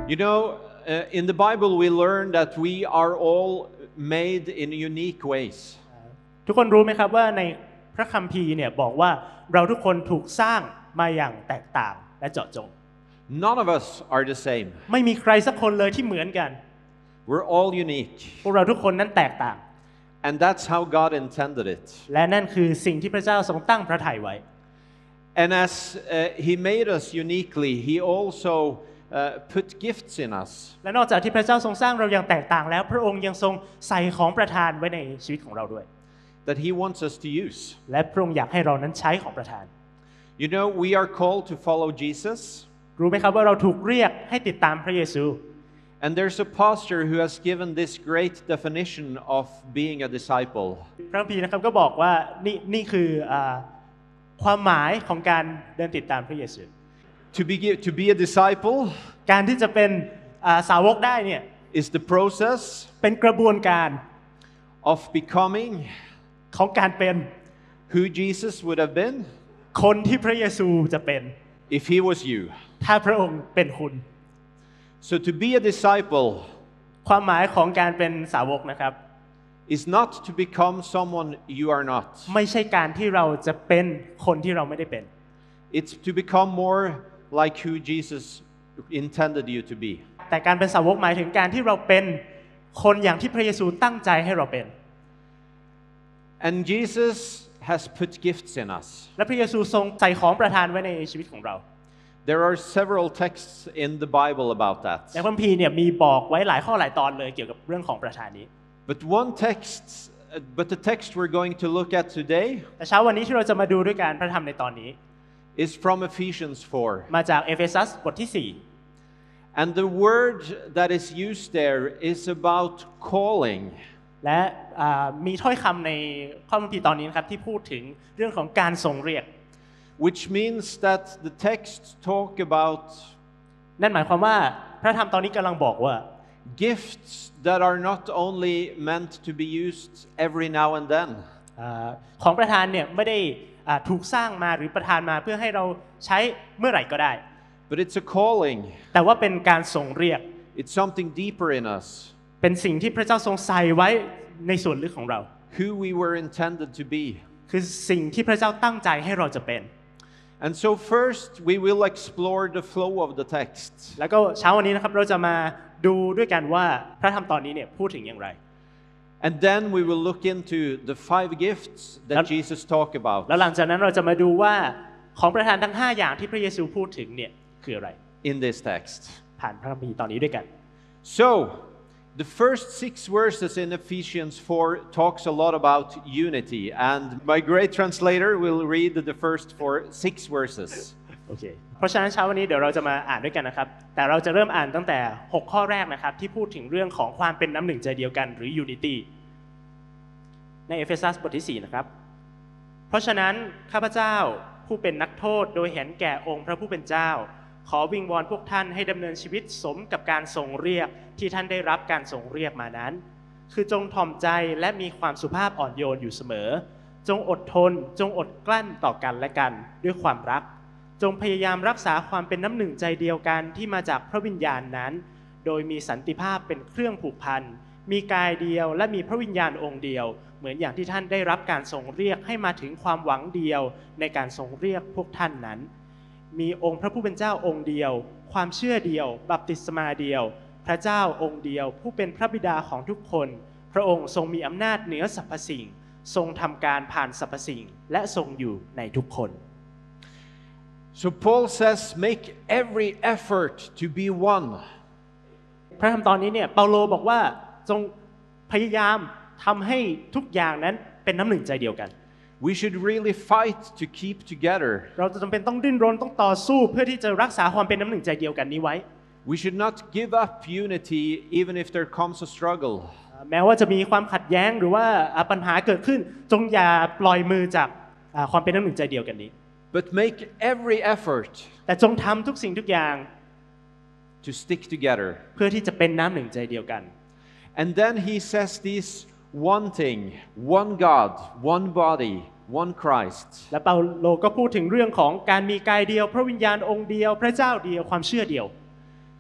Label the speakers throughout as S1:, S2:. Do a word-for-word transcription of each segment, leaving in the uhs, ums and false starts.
S1: You know, uh, in the Bible we learn that we are all made in unique ways.
S2: ทุกคนรู้ไหมครับว่าในพระคัมภีร์เนี่ยบอกว่าเราทุกคนถูกสร้างมาอย่างแตกต่างและเจาะจง
S1: None of us are the same.
S2: ไม่มีใครสักคนเลยที่เหมือนกัน
S1: We're all unique.
S2: พวกเราทุกคนนั้นแตกต่าง
S1: And that's how God intended it.
S2: และนั่นคือสิ่งที่พระเจ้าทรงตั้งพระทัยไว้
S1: And as uh, He made us uniquely, He also uh, put gifts in us.
S2: และนอกจากที่พระเจ้าทรงสร้างเราอย่างแตกต่างแล้วพระองค์ยังทรงใส่ของประทานไว้ในชีวิตของเราด้วย
S1: That He wants us to use.
S2: และพระองค์อยากให้เรานั้นใช้ของประทาน
S1: You know, we are called to follow Jesus.
S2: รู้ไหมครับว่าเราถูกเรียกให้ติดตามพระเยซู
S1: And there's a pastor who has given this great definition of being a disciple.
S2: พระคัมภีร์นะครับก็บอกว่านี่นี่คือความหมายของการเดินติดตามพระเยซู
S1: To be to be a disciple
S2: การที่จะเป็นสาวกได้เนี่ย
S1: is the process
S2: เป็นกระบวนการ
S1: of becoming
S2: ของการเป็น
S1: who Jesus would have been
S2: คนที่พระเยซูจะเป็น
S1: if he was you.
S2: ถ้าพระองค์เป็นคุณ
S1: So to be a disciple
S2: ความหมายของการเป็นสาวกนะครับ
S1: is not to become someone you are not.
S2: ไม่ใช่การที่เราจะเป็นคนที่เราไม่ได้เป็น
S1: It's to become more like who Jesus intended you to be.
S2: แต่การเป็นสาวกหมายถึงการที่เราเป็นคนอย่างที่พระเยซูตั้งใจให้เราเป็น
S1: And Jesus has put gifts in us.
S2: และพระเยซูทรงใส่ของประทานไว้ในชีวิตของเรา
S1: There are several texts in the Bible about that.
S2: ในคัมภีร์เนี่ยมีบอกไว้หลายข้อหลายตอนเลยเกี่ยวกับเรื่องของประทานนี้
S1: But one text, but the text we're going to look at today
S2: แต่เช้าวันนี้ที่เราจะมาดูด้วยการพระธรรมในตอนนี้
S1: is from Ephesians four.
S2: มาจากเอเฟซัสบทที่สี่
S1: And the word that is used there is about calling.
S2: และมีถ้อยคำในข้อคัมภีร์ตอนนี้นะครับที่พูดถึงเรื่องของการทรงเรียก
S1: Which means that the texts talk about
S2: นั่นหมายความว่าพระธรรมตอนนี้กำลังบอกว่า
S1: gifts that are not only meant to be used every now and then.
S2: ของประทานเนี่ยไม่ได้ถูกสร้างมาหรือประทานมาเพื่อให้เราใช้เมื่อไหร่ก็ได้
S1: But it's a calling.
S2: แต่ว่าเป็นการทรงเรียก
S1: It's something deeper in us.
S2: เป็นสิ่งที่พระเจ้าทรงใส่ไว้ในส่วนลึกของเรา
S1: Who we were intended to be.
S2: คือสิ่งที่พระเจ้าตั้งใจให้เราจะเป็น
S1: And so first we will explore the flow of the text.
S2: แล้วก็เช้าวันนี้นะครับเราจะมาดูด้วยกันว่าพระธรรมตอนนี้เนี่ยพูดถึงอย่างไร
S1: And then we will look into the five gifts that Jesus talked about.
S2: แล้วหลังจากนั้นเราจะมาดูว่าของประทานทั้งห้าอย่างที่พระเยซูพูดถึงเนี่ยคืออะไร
S1: In this text.
S2: ผ่านพระคัมภีร์ตอนนี้ด้วยกัน
S1: So the first six verses in Ephesians four talks a lot about unity, and my great translator will read the first four six verses.
S2: โอเคเพราะฉะนั้นเช้าวันนี้เดี๋ยวเราจะมาอ่านด้วยกันนะครับแต่เราจะเริ่มอ่านตั้งแต่หกข้อแรกนะครับที่พูดถึงเรื่องของความเป็นน้ำหนึ่งใจเดียวกันหรือ unity ในเอเฟซัสบทที่สี่นะครับเพราะฉะนั้นข้าพเจ้าผู้เป็นนักโทษโดยเห็นแก่องค์พระผู้เป็นเจ้าขอวิงวอนพวกท่านให้ดำเนินชีวิตสมกับการทรงเรียกที่ท่านได้รับการทรงเรียกมานั้นคือจงถ่อมใจและมีความสุภาพอ่อนโยนอยู่เสมอจงอดทนจงอดกลั้นต่อกันและกันด้วยความรักจงพยายามรักษาความเป็นน้ำหนึ่งใจเดียวกันที่มาจากพระวิญญาณนั้นโดยมีสันติภาพเป็นเครื่องผูกพันมีกายเดียวและมีพระวิญญาณองค์เดียวเหมือนอย่างที่ท่านได้รับการทรงเรียกให้มาถึงความหวังเดียวในการทรงเรียกพวกท่านนั้นมีองค์พระผู้เป็นเจ้าองค์เดียวความเชื่อเดียวบัพติศมาเดียวพระเจ้าองค์เดียวผู้เป็นพระบิดาของทุกคนพระองค์ทรงมีอำนาจเหนือสรรพสิ่งทรงทำการผ่านสรรพสิ่งและทรงอยู่ในทุกคน
S1: So Paul says, make every effort to be one.
S2: พระธรรมตอนนี้เนี่ยเปาโลบอกว่าจงพยายามทำให้ทุกอย่างนั้นเป็นน้ำหนึ่งใจเดียวกัน
S1: We should really fight to keep together.
S2: เราจะจำเป็นต้องดิ้นรนต้องต่อสู้เพื่อที่จะรักษาความเป็นน้ำหนึ่งใจเดียวกันนี้ไว้
S1: We should not give up unity even if there comes a struggle.
S2: แม้ว่าจะมีความขัดแย้งหรือว่าปัญหาเกิดขึ้นจงอย่าปล่อยมือจากความเป็นน้ำหนึ่งใจเดียวกันนี้
S1: But make every effort
S2: แต่จงทำทุกสิ่งทุกอย่าง
S1: to stick together.
S2: เพื่อที่จะเป็นน้ำหนึ่งใจเดียวกัน
S1: And then he says this one thing, one God, one body, one Christ.
S2: และเปาโลก็พูดถึงเรื่องของการมีกายเดียวพระวิญญาณองค์เดียวพระเจ้าเดียวความเชื่อเดียว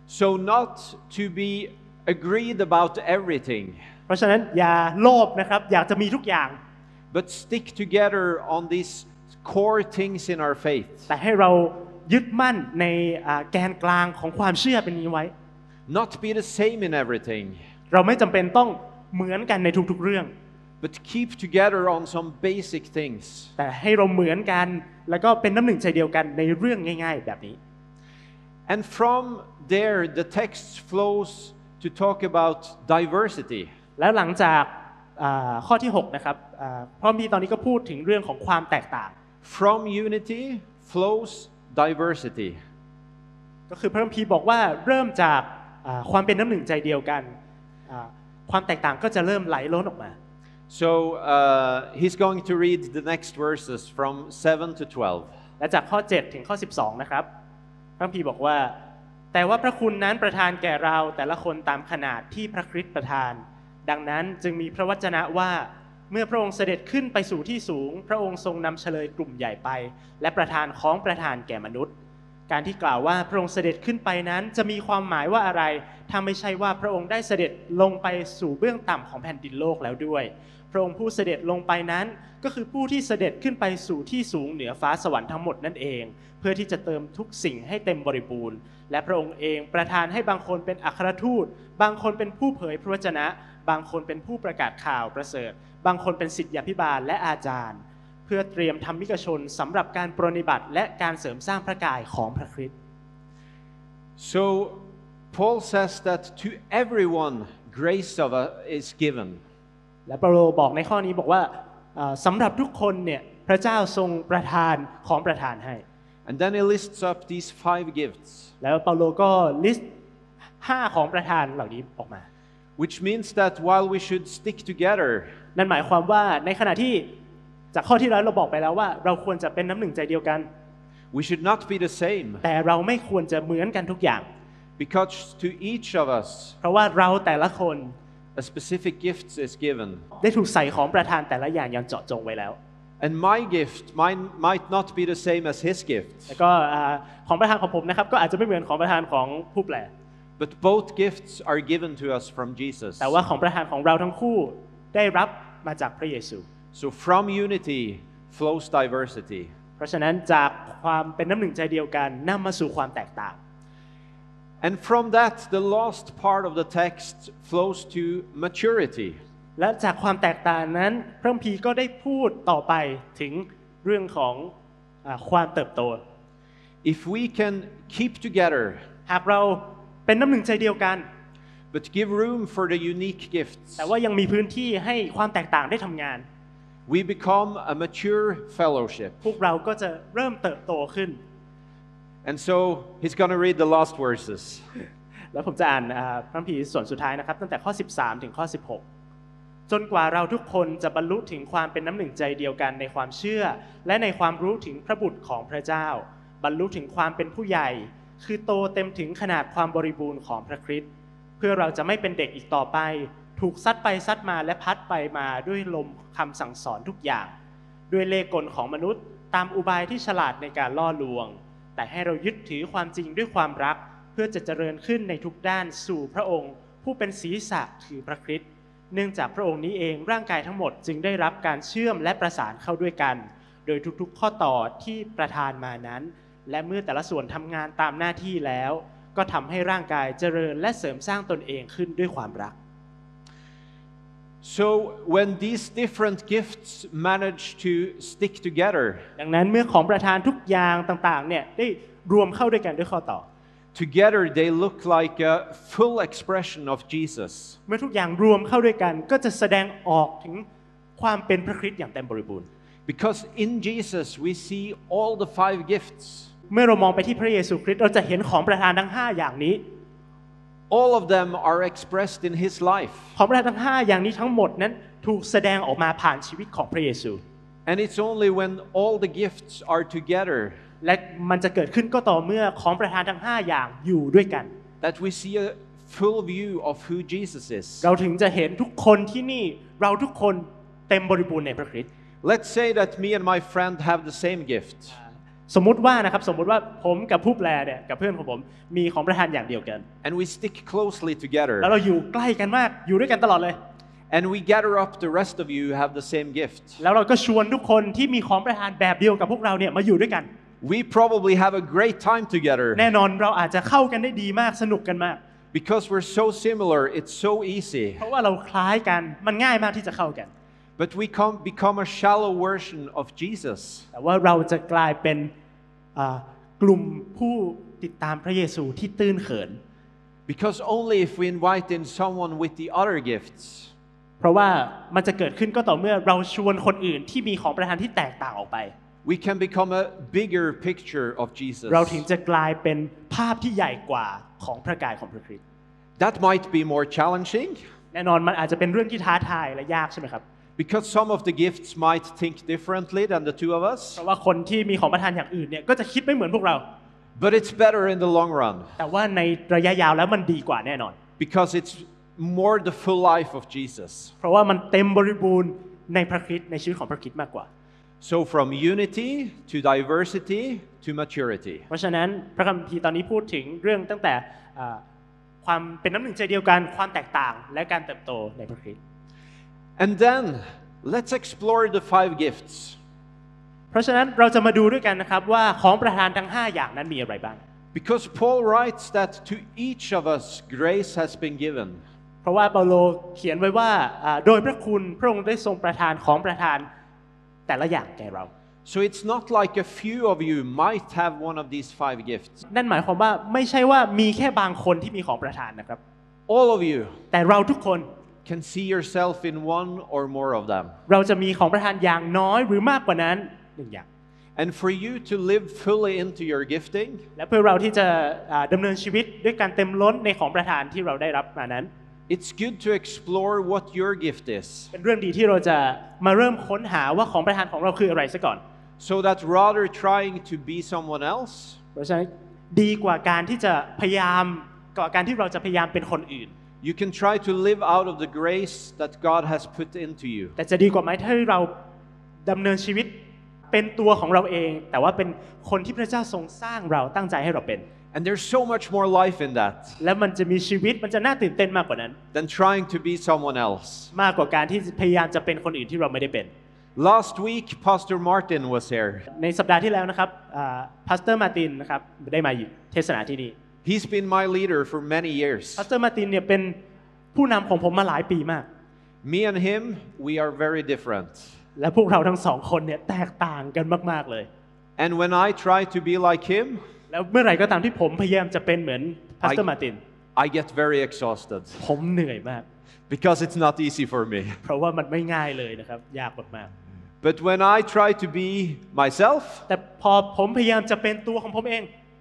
S1: So not to be agreed about everything,
S2: เพราะฉะนั้นอย่าโลภนะครับอยากจะมีทุกอย่าง
S1: but stick together on these core things in our faith.
S2: แต่ให้เรายึดมั่นในแกนกลางของความเชื่อเป็นนี้ไว้
S1: Not be the same in everything,
S2: เราไม่จำเป็นต้องเหมือนกันในทุกๆเรื่อง
S1: but keep together on some basic things.
S2: แต่ให้เราเหมือนกันแล้วก็เป็นน้ำหนึ่งใจเดียวกันในเรื่องง่ายๆแบบนี้
S1: And from there, the text flows to talk about diversity.
S2: แล้วหลังจากข้อที่หกนะครับพระคัมภีร์ตอนนี้ก็พูดถึงเรื่องของความแตกต่าง
S1: From unity flows diversity.
S2: ก็คือพระคัมภีร์บอกว่าเริ่มจากความเป็นน้ำหนึ่งใจเดียวกันความแตกต่างก็จะเริ่มไหลล้นออกมา
S1: So uh, he's going to read the next verses from seven to twelve.
S2: และจากข้อเจ็ดถึงข้อสิบสองนะครับพระคัมภีร์บอกว่าแต่ว่าพระคุณนั้นประทานแก่เราแต่ละคนตามขนาดที่พระคริสต์ประทานดังนั้นจึงมีพระวจนะว่าเมื่อพระองค์เสด็จขึ้นไปสู่ที่สูงพระองค์ทรงนำเฉลยกลุ่มใหญ่ไปและประทานของประทานแก่มนุษย์การที่กล่าวว่าพระองค์เสด็จขึ้นไปนั้นจะมีความหมายว่าอะไรถ้าไม่ใช่ว่าพระองค์ได้เสด็จลงไปสู่เบื้องต่ำของแผ่นดินโลกแล้วด้วยพระองค์ผู้เสด็จลงไปนั้นก็คือผู้ที่เสด็จขึ้นไปสู่ที่สูงเหนือฟ้าสวรรค์ทั้งหมดนั่นเองเพื่อที่จะเติมทุกสิ่งให้เต็มบริบูรณ์และพระองค์เองประทานให้บางคนเป็นอัครทูตบางคนเป็นผู้เผยพระวจนะบางคนเป็นผู้ประกาศข่าวประเสริฐบางคนเป็นศิษยาภิบาลและอาจารย์เพื่อเตรียมธรรมิกชนสำหรับการปรนนิบัติและการเสริมสร้างพระกายของพระคริสต์
S1: So Paul says that to everyone grace of is given.
S2: และเปาโลบอกในข้อนี้บอกว่าสำหรับทุกคนเนี่ยพระเจ้าทรงประทานของประทานให้
S1: And then he lists up these five gifts.
S2: แล้วเปาโลก็ลิสต์ห้าของประทานเหล่านี้ออกมา
S1: Which means that while we should stick together,
S2: นั่นหมายความว่าในขณะที่จากข้อที่แล้วเราบอกไปแล้วว่าเราควรจะเป็นน้ำหนึ่งใจเดียวกัน
S1: we should not be the same.
S2: แต่เราไม่ควรจะเหมือนกันทุกอย่าง
S1: Because to each of us,
S2: เพราะว่าเราแต่ละคน
S1: a specific gift is given.
S2: ได้ถูกใส่ของประทานแต่ละอย่างอย่างเจาะจงไว้แล้ว
S1: And my gift mine, might not be the same as his gift.
S2: แล้วก็ของประทานของผมนะครับก็อาจจะไม่เหมือนของประทานของผู้แปล
S1: But both gifts are given to us from Jesus.
S2: แต่ว่าของประทานของเราทั้งคู่ได้รับมาจากพระเยซู
S1: So from unity flows diversity.
S2: เพราะฉะนั้นจากความเป็นน้ำหนึ่งใจเดียวกันนำมาสู่ความแตกต่าง
S1: And from that, the last part of the text flows to maturity.
S2: และจากความแตกต่างนั้นพระคัมภีร์ก็ได้พูดต่อไปถึงเรื่องของความเติบโต
S1: If we can keep together,
S2: หากเราเป็นน้ำหนึ่งใจเดียวกัน
S1: but give room for the unique gifts,
S2: แต่ว่ายังมีพื้นที่ให้ความแตกต่างได้ทำงาน
S1: we become a mature fellowship.
S2: พวกเราก็จะเริ่มเติบโตขึ้น
S1: And so he's going to read the last verses.
S2: แล้วผมจะอ่านพระคัมภีร์ส่วนสุดท้ายนะครับตั้งแต่ข้อสิบสามถึงข้อสิบหกจนกว่าเราทุกคนจะบรรลุถึงความเป็นน้ำหนึ่งใจเดียวกันในความเชื่อและในความรู้ถึงพระบุตรของพระเจ้าบรรลุถึงความเป็นผู้ใหญ่คือโตเต็มถึงขนาดความบริบูรณ์ของพระคริสต์เพื่อเราจะไม่เป็นเด็กอีกต่อไปถูกซัดไปซัดมาและพัดไปมาด้วยลมคำสั่งสอนทุกอย่างด้วยเล่ห์กลของมนุษย์ตามอุบายที่ฉลาดในการล่อลวงแต่ให้เรายึดถือความจริงด้วยความรักเพื่อจะเจริญขึ้นในทุกด้านสู่พระองค์ผู้เป็นศีรษะคือพระคริสต์เนื่องจากพระองค์นี้เองร่างกายทั้งหมดจึงได้รับการเชื่อมและประสานเข้าด้วยกันโดยทุกๆข้อต่อที่ประทานมานั้นและเมื่อแต่ละส่วนทำงานตามหน้าที่แล้วก็ทำให้ร่างกายเจริญและเสริมสร้างตนเองขึ้นด้วยความรัก
S1: So when these different gifts manage to stick together,
S2: ดังนั้นเมื่อของประทานทุกอย่างต่างๆเนี่ยได้รวมเข้าด้วยกันด้วยข้อต่อ
S1: together they look like a full expression of Jesus.
S2: เมื่อทุกอย่างรวมเข้าด้วยกันก็จะแสดงออกถึงความเป็นพระคริสต์อย่างเต็มบริบูรณ์
S1: Because in Jesus we see all the five gifts.
S2: เมื่อเรามองไปที่พระเยซูคริสต์เราจะเห็นของประทานทั้งห้าอย่างนี้
S1: All of them are expressed in his life.
S2: ของประทานทั้งห้าอย่างนี้ทั้งหมดนั้นถูกแสดงออกมาผ่านชีวิตของพระเยซู
S1: And it's only when all the gifts are together
S2: และมันจะเกิดขึ้นก็ต่อเมื่อของประทานทั้งห้าอย่างอยู่ด้วยกัน
S1: that we see a full view of who Jesus is.
S2: เราถึงจะเห็นทุกคนที่นี่เราทุกคนเต็มบริบูรณ์ในพระคริสต์
S1: Let's say that me and my friend have the same gift.
S2: สมมุติว่านะครับสมมุติว่าผมกับผู้แปลเนี่ยกับเพื่อนของผมมีของประทานอย่างเดียวกัน
S1: and we stick closely together
S2: แล้วเราอยู่ใกล้กันมากอยู่ด้วยกันตลอดเลย
S1: and we gather up the rest of you who have the same gift
S2: แล้วเราก็ชวนทุกคนที่มีของประทานแบบเดียวกับพวกเราเนี่ยมาอยู่ด้วยกัน
S1: we probably have a great time together
S2: แน่นอนเราอาจจะเข้ากันได้ดีมากสนุกกันมาก
S1: because we're so similar it's so easy
S2: เพราะว่าเราคล้ายกันมันง่ายมากที่จะเข้ากัน
S1: but we come become a shallow version of Jesus
S2: แต่ว่าเราจะกลายเป็นกลุ่มผู้ติดตามพระเยซูที่ตื้นเขิน
S1: because only if we invite in someone with the other gifts
S2: เพราะว่ามันจะเกิดขึ้นก็ต่อเมื่อเราชวนคนอื่นที่มีของประทานที่แตกต่างออกไป
S1: we can become a bigger picture of Jesus
S2: เราถึงจะกลายเป็นภาพที่ใหญ่กว่าของพระกายของพระคริสต์
S1: that might be more challenging
S2: แน่นอนมันอาจจะเป็นเรื่องที่ท้าทายและยากใช่ไหมครับ
S1: because some of the gifts might think differently than the two of us
S2: เพราะว่าคนที่มีของประทานอย่างอื่นเนี่ยก็จะคิดไม่เหมือนพวกเรา
S1: but it's better in the long run
S2: แต่ว่าในระยะยาวแล้วมันดีกว่าแน่นอน
S1: because it's more the full life of Jesus
S2: เพราะว่ามันเต็มบริบูรณ์ในพระคริสต์ในชีวิตของพระคริสต์มากกว่า
S1: so from unity to diversity to maturity
S2: เพราะฉะนั้นพระคัมภีร์ตอนนี้พูดถึงเรื่องตั้งแต่ความเป็นน้ำหนึ่งใจเดียวกันความแตกต่างและการเติบโตในพระคริสต์
S1: and then let's explore the five gifts
S2: เพราะฉะนั้นเราจะมาดูด้วยกันนะครับว่าของประทานทั้งห้าอย่างนั้นมีอะไรบ้าง
S1: because Paul writes that to each of us grace has been given
S2: เพราะว่าเปาโลเขียนไว้ว่าโดยพระคุณพระองค์ได้ทรงประทานของประทานแต่ละอย่างแก่เรา
S1: so it's not like a few of you might have one of these five gifts
S2: นั่นหมายความว่าไม่ใช่ว่ามีแค่บางคนที่มีของประทานนะครับ
S1: all of you
S2: แต่เราทุกคน
S1: can see yourself in one or more of them
S2: เราจะมีของประทานอย่างน้อยหรือมากกว่านั้นหนึ่งอย่าง
S1: and for you to live fully into your gifting
S2: และเพื่อเราที่จะดำเนินชีวิตด้วยการเต็มล้นในของประทานที่เราได้รับมานั้น
S1: it's good to explore what your gift is
S2: เป็นเรื่องดีที่เราจะมาเริ่มค้นหาว่าของประทานของเราคืออะไรซะก่อน
S1: so that rather trying to be someone else
S2: เพราะฉะนั้นดีกว่าการที่จะพยายามกว่าการที่เราจะพยายามเป็นคนอื่น
S1: you can try to live out of the grace that God has put into you
S2: แต่จะดีกว่าไหมถ้าเราดำเนินชีวิตเป็นตัวของเราเองแต่ว่าเป็นคนที่พระเจ้าทรงสร้างเราตั้งใจให้เราเป็น
S1: and there's so much more life in that
S2: และมันจะมีชีวิตมันจะน่าตื่นเต้นมากกว่านั้น
S1: than trying to be someone else
S2: มากกว่าการที่พยายามจะเป็นคนอื่นที่เราไม่ได้เป็น
S1: last week Pastor Martin was here
S2: ในสัปดาห์ที่แล้วนะครับพาสเตอร์มาร์ตินนะครับได้มาอยู่เทศนาที่นี่
S1: he's been my leader for many years
S2: พาสเตอร์มาร์ตินเนี่ยเป็นผู้นำของผมมาหลายปีมาก
S1: me and him we are very different
S2: และพวกเราทั้งสองคนเนี่ยแตกต่างกันมากๆเลย
S1: and when I try to be like him
S2: แล้วเมื่อไหร่ก็ตามที่ผมพยายามจะเป็นเหมือนพาสเตอร์มาร์ติน
S1: I get very exhausted
S2: ผมเหนื่อยมาก
S1: because it's not easy for me
S2: เพราะว่ามันไม่ง่ายเลยนะครับยากมากๆ
S1: but when I try to be myself
S2: แต่พอผมพยายามจะเป็นตัวของผมเอง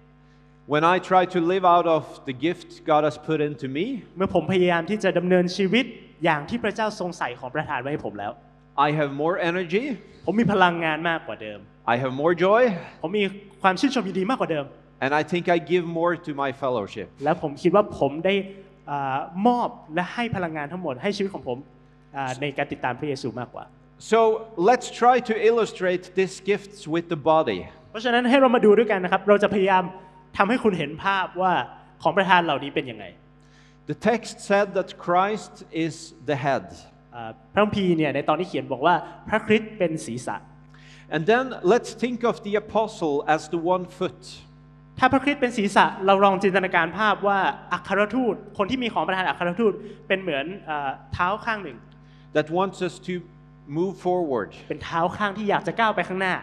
S1: when I try to live out of the gift God has put into me
S2: เมื่อผมพยายามที่จะดำเนินชีวิตอย่างที่พระเจ้าทรงใส่ของประทานไว้ให้ผมแล้ว
S1: I have more energy
S2: ผมมีพลังงานมากกว่าเดิม
S1: I have more joy
S2: ผมมีความชื่นชมยินดีมากกว่าเดิม
S1: and I think I give more to my fellowship
S2: และผมคิดว่าผมได้มอบและให้พลังงานทั้งหมดให้ชีวิตของผมในการติดตามพระเยซูมากกว่า
S1: so let's try to illustrate these gifts with the body
S2: เพราะฉะนั้นให้เรามาดูด้วยกันนะครับเราจะพยายามทำให้คุณเห็นภาพว่าของประทานเหล่านี้เป็นยังไง
S1: the text said that Christ is the head
S2: พระคัมภีร์เนี่ยในตอนที่เขียนบอกว่าพระคริสต์เป็นศีรษะ
S1: and then let's think of the apostle as the one foot
S2: ถ้าพระคริสต์เป็นศีรษะเราลองจินตนาการภาพว่าอัครทูตคนที่มีของประทานอัครทูตเป็นเหมือนเท้าข้างหนึ่ง
S1: that wants us to move forward
S2: เป็นเท้าข้างที่อยากจะก้าวไปข้างหน้า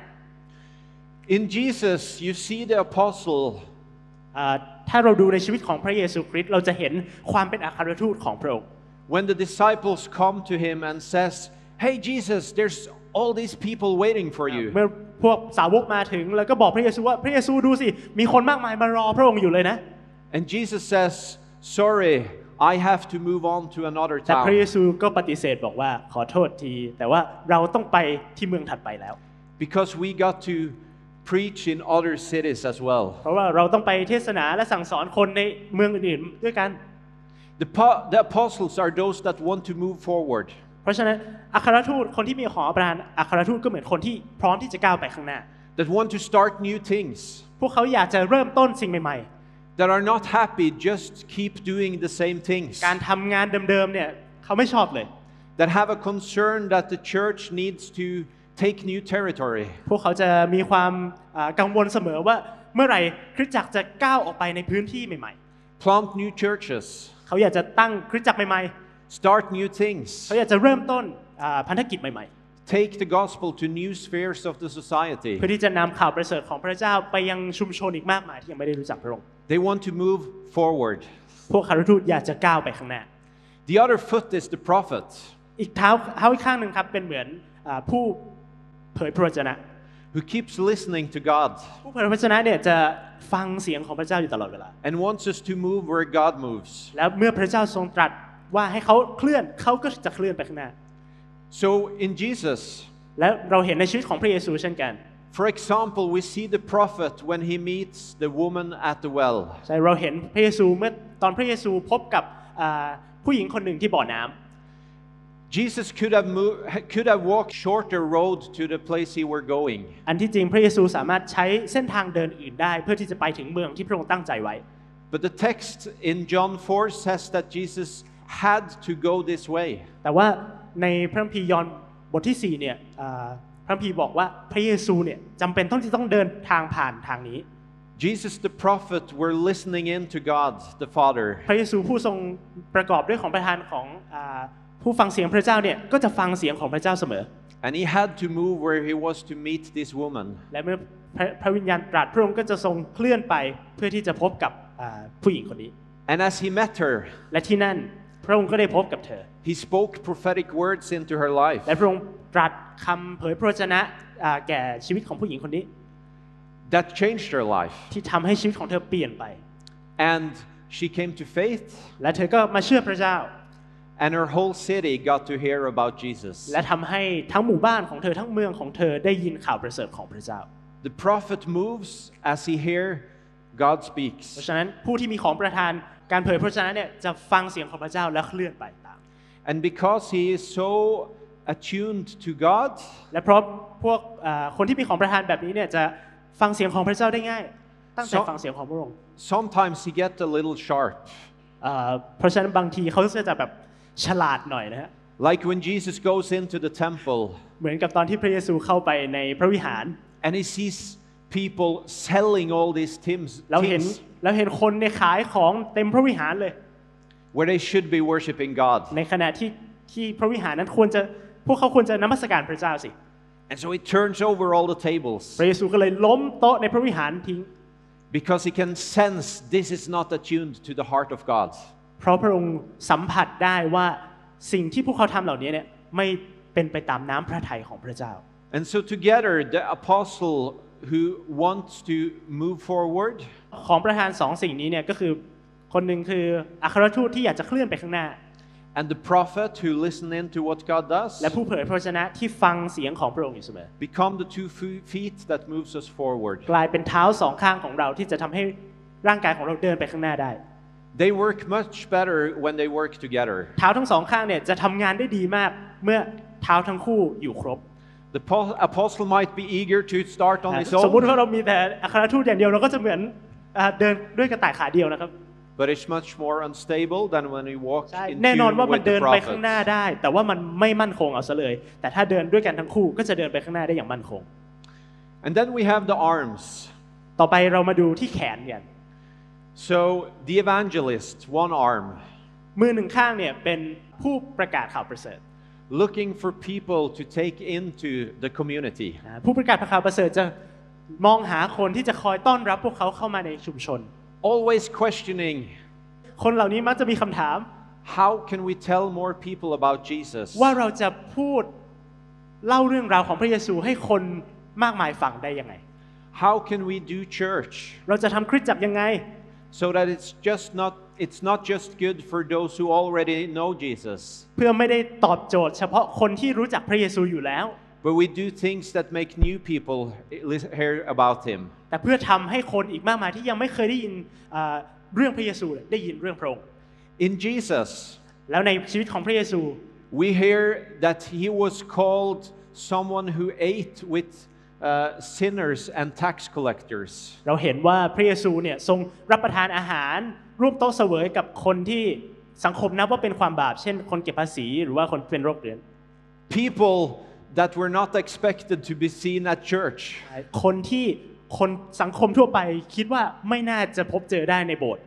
S1: in Jesus you see the apostle
S2: ถ้าเราดูในชีวิตของพระเยซูคริสต์เราจะเห็นความเป็นอัครทูตของพระองค์
S1: when the disciples come to him and says hey Jesus there's all these people waiting for you
S2: เมื่อพวกสาวกมาถึงแล้วก็บอกพระเยซูว่าพระเยซูดูสิมีคนมากมายมารอพระองค์อยู่เลยนะ
S1: and Jesus says sorry I have to move on to another town
S2: แต่พระเยซูก็ปฏิเสธบอกว่าขอโทษทีแต่ว่าเราต้องไปที่เมืองถัดไปแล้ว
S1: because we got to preach in other cities as well
S2: เพราะว่าเราต้องไปเทศนาและสั่งสอนคนในเมืองอื่นๆด้วยกัน
S1: the, the apostles are those that want to move forward
S2: เพราะฉะนั้นอัครทูตคนที่มีของประทานอัครทูตก็เหมือนคนที่พร้อมที่จะก้าวไปข้างหน้า
S1: that want to start new things,
S2: พวกเขาอยากจะเริ่มต้นสิ่งใหม่ๆ
S1: that are not happy just keep doing the same things,
S2: การทำงานเดิมๆเนี่ยเขาไม่ชอบเลย
S1: that have a concern that the church needs to take new territory,
S2: พวกเขาจะมีความกังวลเสมอว่าเมื่อไหร่คริสตจักรจะก้าวออกไปในพื้นที่ใหม่ๆ
S1: plant new churches,
S2: เขาอยากจะตั้งคริสตจักรใหม่ๆ
S1: start new things,
S2: เขาอยากจะเริ่มต้นพันธกิจใหม่ๆ
S1: take the gospel to new spheres of the society.
S2: เพื่อที่จะนำข่าวประเสริฐของพระเจ้าไปยังชุมชนอีกมากมายที่ยังไม่ได้รู้จักพระองค์
S1: They want to move forward.
S2: พวกคารทูตอยากจะก้าวไปข้างหน้า
S1: The other foot is the prophet,
S2: อีกเท้าเท้าอีกข้างหนึ่งครับเป็นเหมือนผู้เผยพระวจนะ
S1: who keeps listening to God
S2: ผู้เผยพระวจนะเนี่ยจะฟังเสียงของพระเจ้าอยู่ตลอดเวลา
S1: and wants us to move where God moves.
S2: แล้วเมื่อพระเจ้าทรงตรัสว่าให้เขาเคลื่อนเขาก็จะเคลื่อนไปข้างหน้า
S1: So in Jesus,
S2: และเราเห็นในชีวิตของพระเยซูเช่นกัน
S1: for example, we see the prophet when he meets the woman at the well.
S2: ใช่เราเห็นพระเยซูเมื่อตอนพระเยซูพบกับผู้หญิงคนหนึ่งที่บ่อน้ำ
S1: Jesus could have moved, could have walked shorter road to the place he were going.
S2: อันที่จริงพระเยซูสามารถใช้เส้นทางเดินอื่นได้เพื่อที่จะไปถึงเมืองที่พระองค์ตั้งใจไว้
S1: But the text in John four says that Jesus had to go this way.
S2: แต่ว่าในพระคัมภีร์ยอห์นบทที่สี่เนี่ยพระคัมภีร์บอกว่าพระเยซูเนี่ยจำเป็นต้องที่ต้องเดินทางผ่านทางนี้
S1: Jesus the prophet were listening in to God the Father.
S2: พระเยซูผู้ทรงประกอบด้วยของประทานของผู้ฟังเสียงพระเจ้าเนี่ยก็จะฟังเสียงของพระเจ้าเสมอ
S1: And he had to move where he was to meet this woman.
S2: และเมื่อพระวิญญาณตรัสพระองค์ก็จะทรงเคลื่อนไปเพื่อที่จะพบกับผู้หญิงคนนี้
S1: And as he met her,
S2: และที่นั่นพระองค์ก็ได้พบกับเธอ
S1: he spoke prophetic words into her life.
S2: และพระองค์ตรัสคำเผยพระวจนะแก่ชีวิตของผู้หญิงคนนี้
S1: That changed her life.
S2: ที่ทำให้ชีวิตของเธอเปลี่ยนไป
S1: And she came to faith.
S2: และเธอก็มาเชื่อพระเจ้า
S1: And her whole city got to hear about Jesus.
S2: และทำให้ทั้งหมู่บ้านของเธอทั้งเมืองของเธอได้ยินข่าวประเสริฐของพระเจ้า
S1: The prophet moves as he hear God
S2: เพราะ
S1: speaks.
S2: ฉะนั้นผู้ที่มีของประทานการเผยพระวจนะเนี่ยจะฟังเสียงของพระเจ้าและเคลื่อนไปตาม
S1: And because he is so attuned to God,
S2: และเพราะพวกคนที่มีของประทานแบบนี้เนี่ยจะฟังเสียงของพระเจ้าได้ง่ายตั้งแต่ฟังเสียงของพระองค์
S1: sometimes he gets a little sharp.
S2: เพราะฉะนั้นบางทีเขาจะแบบฉลาดหน่อยนะฮะ
S1: Like when Jesus goes into the temple
S2: เหมือนกับตอนที่พระเยซูเข้าไปในพระวิหาร
S1: and he sees people selling all these things,
S2: เราเห็น
S1: things
S2: เราเห็นคนเนี่ยขายของเต็มพระวิหารเลย
S1: where they should be worshiping God.
S2: ในขณะที่ที่พระวิหารนั้นควรจะพวกเขาควรจะนมัสการพระเจ้าสิ
S1: And so he turns over all the tables
S2: พระเยซูก็เลยล้มโต๊ะในพระวิหารทิ้ง
S1: because he can sense this is not attuned to the heart of God.
S2: เพราะพระองค์สัมผัสได้ว่าสิ่งที่พวกเขาทำเหล่านี้เนี่ยไม่เป็นไปตามน้ำพระทัยของพระเจ้า
S1: And so together the apostle who wants to move forward
S2: ของประธานสองสิ่งนี้เนี่ยก็คือคนหนึ่งคืออัครทูตที่อยากจะเคลื่อนไปข้างหน้า
S1: and the prophet who listen in to what God does
S2: และผู้เผยพระวจนะที่ฟังเสียงของพระองค์อยู่เสมอ
S1: become the two feet that moves us forward.
S2: กลายเป็นเท้าสองข้างของเราที่จะทำให้ร่างกายของเราเดินไปข้างหน้าได้
S1: They work much better when they work together.
S2: เท้าทั้งสองข้างเนี่ยจะทำงานได้ดีมากเมื่อเท้าทั้งคู่อยู่ครบ
S1: The apostle might be eager to start on his
S2: สมมุติ
S1: own,
S2: ว่าเรามีแต่อัครทูตอย่างเดียวเราก็จะเหมือนเดินด้วยกระต่ายขาเดียวนะครับ
S1: but it's much more unstable than when we walk
S2: ใช่
S1: in
S2: แน่นอน
S1: tune
S2: ว่ามัน
S1: with
S2: เดิ
S1: the
S2: นไปข้างหน้า
S1: prophets.
S2: ได้ แต่ว่ามันไม่มั่นคงเอาซะเลย แต่ถ้าเดินด้วยกันทั้งคู่ก็จะเดินไปข้างหน้าได้อย่างมั่นคง
S1: And then we have the arms.
S2: ต่อไปเรามาดูที่แขนกัน
S1: So the evangelist, one arm,
S2: มือหนึ่งข้างเนี่ยเป็นผู้ประกาศข่าวประเสริฐ
S1: looking for people to take into the community.
S2: ผู้ประกาศข่าวประเสริฐจะมองหาคนที่จะคอยต้อนรับพวกเขาเข้ามาในชุมชน
S1: Always questioning,
S2: คนเหล่านี้มักจะมีคำถาม
S1: how can we tell more people about Jesus?
S2: ว่าเราจะพูดเล่าเรื่องราวของพระเยซูให้คนมากมายฟังได้ยังไง
S1: How can we do church
S2: เราจะทำคริสตจักรยังไง
S1: so that it's just not it's not just good for those who already know Jesus,
S2: เพื่อไม่ได้ตอบโจทย์เฉพาะคนที่รู้จักพระเยซูอยู่แล้ว
S1: but we do things that make new people hear about him.
S2: แต่เพื่อทำให้คนอีกมากมายที่ยังไม่เคยได้ยินเรื่องพระเยซูได้ยินเรื่องพระองค์
S1: In Jesus,
S2: แล้วในชีวิตของพระเยซู
S1: we hear that he was called someone who ate with uh, sinners and tax collectors.
S2: เราเห็นว่าพระเยซูเนี่ยทรงรับประทานอาหารร่วมโต๊ะเสวยกับคนที่สังคมนับว่าเป็นความบาปเช่นคนเก็บภาษีหรือว่าคนเป็นโรคเรื้อน
S1: People that were not expected to be seen at church.
S2: คนที่คนสังคมทั่วไปคิดว่าไม่น่าจะพบเจอได้ในโบสถ์